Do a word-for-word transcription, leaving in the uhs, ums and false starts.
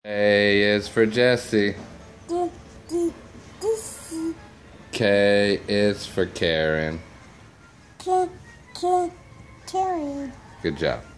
A is for Jesse. D, D, this, K is for Karen. K, K, Karen. Good job.